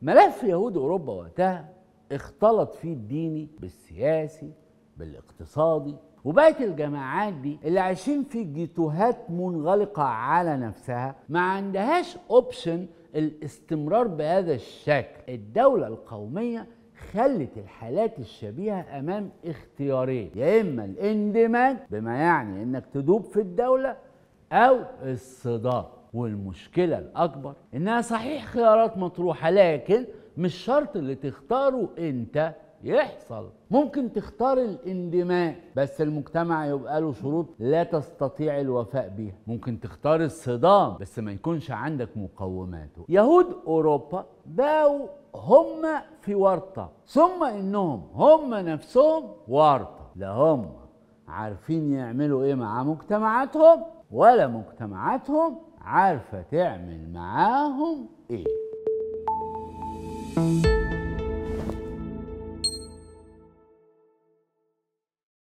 ملف يهود أوروبا وقتها اختلط فيه الديني بالسياسي بالاقتصادي، وبقت الجماعات دي اللي عايشين في جيتوهات منغلقة على نفسها ما عندهاش اوبشن الاستمرار بهذا الشكل. الدولة القومية خلت الحالات الشبيهة أمام اختيارين، يا إما الاندماج بما يعني إنك تدوب في الدولة أو الصدام. والمشكلة الأكبر إنها صحيح خيارات مطروحة، لكن مش شرط اللي تختاره أنت يحصل. ممكن تختار الاندماج بس المجتمع يبقى له شروط لا تستطيع الوفاء بيها. ممكن تختار الصدام بس ما يكونش عندك مقوماته. يهود أوروبا بقوا هم في ورطة، ثم إنهم هم نفسهم ورطة. لا هم عارفين يعملوا إيه مع مجتمعاتهم، ولا مجتمعاتهم عارفة تعمل معاهم إيه.